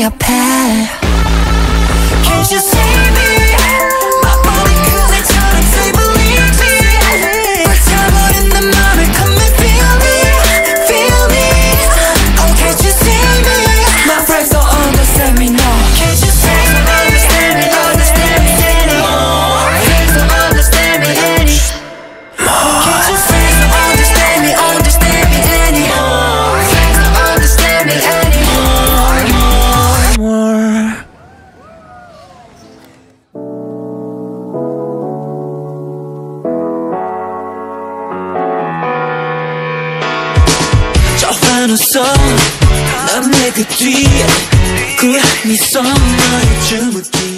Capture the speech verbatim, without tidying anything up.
네 앞에 Can't you see me my body 그대처럼 스리블리지 불타버린 내 맘을 come and feel me feel me Oh can't you see me my friends don't understand me no Can't you see me understand me understand me anymore Friends don't understand me anymore Can't you see me understand me understand me anymore Friends don't understand me anymore more 저 환호성 난 내 그 뒤에 고양이 썸 너의 주무기